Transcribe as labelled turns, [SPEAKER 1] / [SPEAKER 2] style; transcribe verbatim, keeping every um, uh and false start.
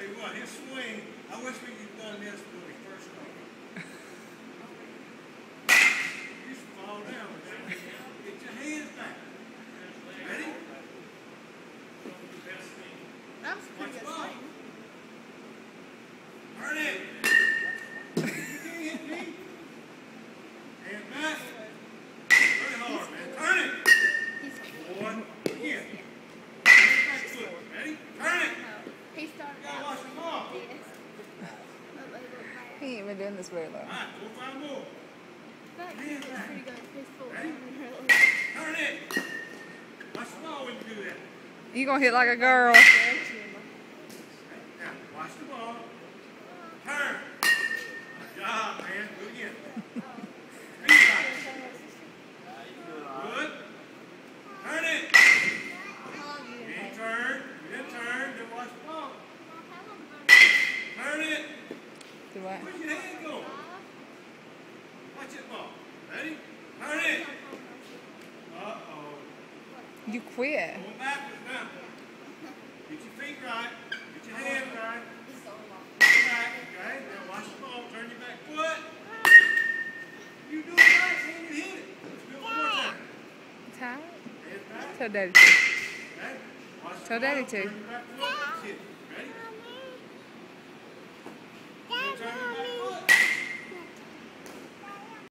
[SPEAKER 1] you what, his swing, I wish we could have done this when we first started. You should fall down. Get your hands back. Ready?
[SPEAKER 2] That was a pretty good swing.
[SPEAKER 1] Turn it. You can't hit me. Hand back. Very hard, man. Turn it. One. Again. Back foot. Ready? Turn it.
[SPEAKER 2] He started
[SPEAKER 1] You gotta watch the ball.
[SPEAKER 3] He ain't been doing this very long.
[SPEAKER 1] All right, four, five more.
[SPEAKER 2] That kid was pretty good. His full
[SPEAKER 1] Ready? Turn it. Watch the ball when you do that.
[SPEAKER 3] You gonna hit like a girl.
[SPEAKER 1] Now, watch the ball. Turn. Good job, man. Do it again. Good. Turn it. You didn't turn. You didn't turn. Then watch the ball. Turn it.
[SPEAKER 3] Do what?
[SPEAKER 1] Where's your hand go? Watch it ball. Ready? Turn it. Uh-oh.
[SPEAKER 3] You quit.
[SPEAKER 1] Going backwards now. Get your feet right. Get your hands right. Get back, okay? Now watch the ball. Turn your back foot. You do it right, and you hit it. Let's do it one more time.
[SPEAKER 3] Tired?
[SPEAKER 1] Hands back.
[SPEAKER 3] Tell Daddy to.
[SPEAKER 1] Okay? Watch the
[SPEAKER 3] Tell
[SPEAKER 1] ball.
[SPEAKER 3] Daddy to.
[SPEAKER 1] Turn your back